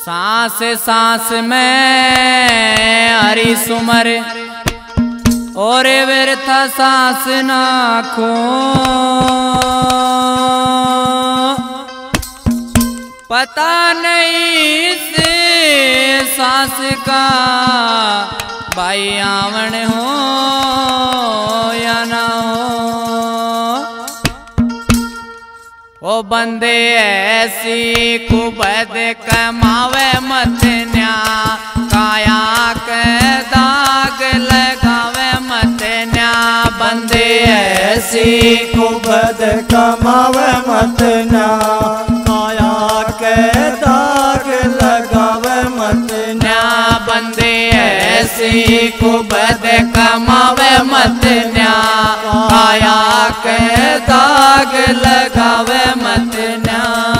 सांस सांस में हरि सुमर और व्यर्थ सांस नाखो। पता नहीं से सांस का भाई आवण हो या ना हो। ओ बंदे ऐसी कुबद कमावे मत न्या, काया के दाग लगावे मत न्या। बंदे ऐसी कुबद कमावे मत न्या, काया के दाग लगावे मत न्या। बंदे ऐसी कुबद कमावे मत न्या, काया के दाग लगावे मत न्या।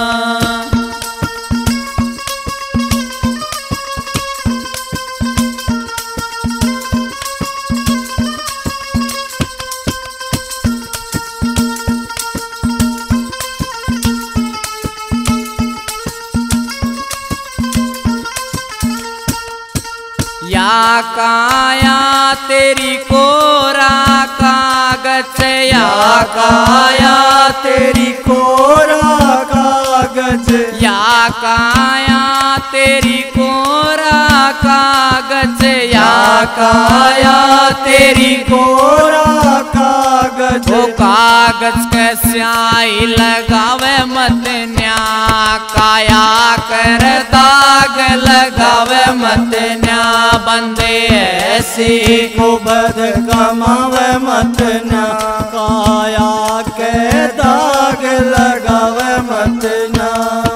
या काया तेरी कोरा कागज, या काया तेरी कोरा कागज, या काया तेरी कोरा कागज, या काया तेरी कोरा कागज। वो कागज के स्याही लगावे मत न्या, काया कर दाग लगावे मत न्या। बंदे ऐसी कुबद कमावे मत न्या, काया के दाग लगावे मत न्या।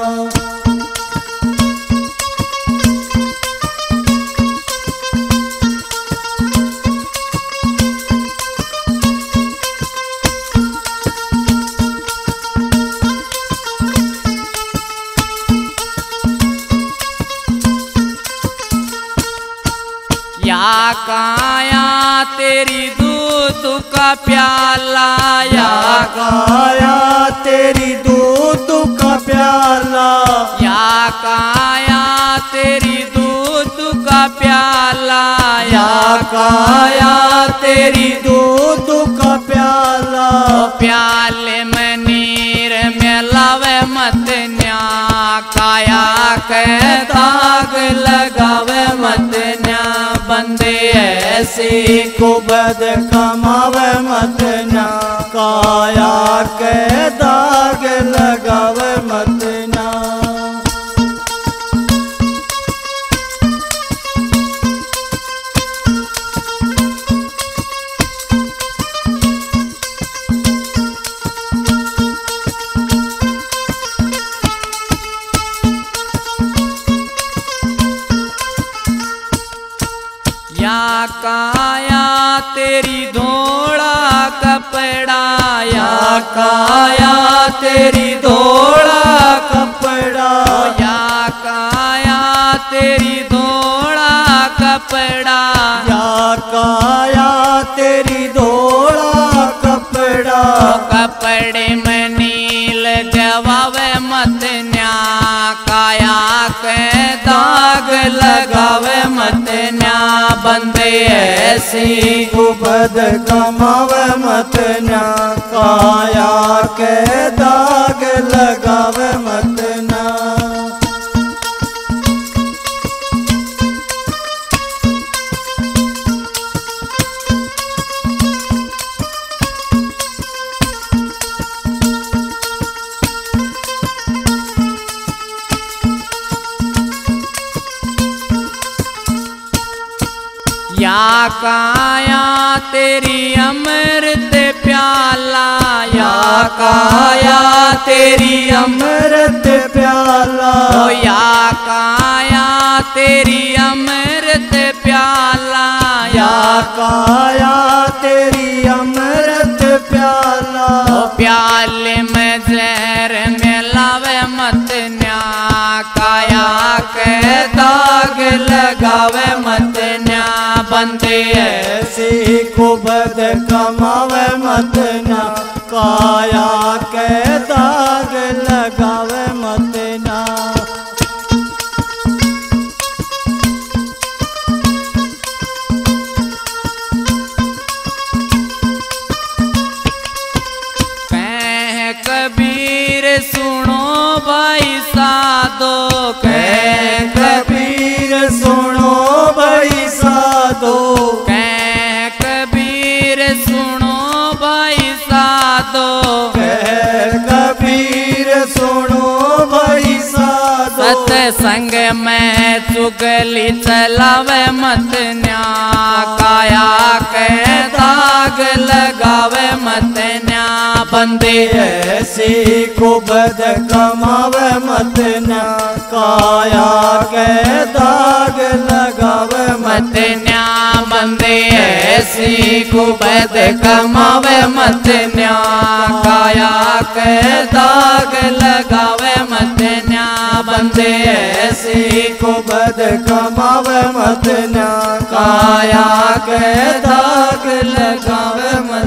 या काया तेरी दूध का प्याला, या काया तेरी दूध का प्याला, या काया तेरी दूध का प्याला, या काया तेरी दूध का प्याला। प्याले में नीर मिलावे मत न्या, काया के दाग लगावे मत न्या। बंदे ऐसी कुबद कमावे मत न्या, काया के दाग लगावे मत न्या। या काया तेरी धोड़ा कपड़ा, या काया तेरी धोड़ा कपड़ा, या काया तेरी धोड़ा कपड़ा, या काया तेरी धोड़ा कपड़ा। कपड़े में नील जवावे मत न्या, काया के दाग लगावे मत न्या। बंदे ऐसी कुबद कमावे मत न्या, काया के दाग लगावे मत न्या। या काया तेरी अमृत प्याला, या काया तेरी अमृत प्याला, या काया तेरी अमृत प्याला, या काया तेरी अमृत प्याला। प्याले में जहर मिलावे मत न्या, काया के दाग लगावे मत न्या। बंदे ऐसी कुबद कमावे मत न्या, काया के दाग लगावे मत न्या। भाई साधो कह कबीर सुनो भाई साधो कह कबीर सुनो भाई साधो कह कबीर सुनो भाई साधो सत्संग में चुगली चलावे मत न्या काया के दाग लगावे मत न्या बंदे ऐसी को बद कमावे मत ना काया के दाग लगावे मत न्या बंदे ऐसी को बद कमावे मत न्या काया के दाग लगावे मत न्या बंदे ऐसी को बद कमावे मत ना काया के दाग लगावे मत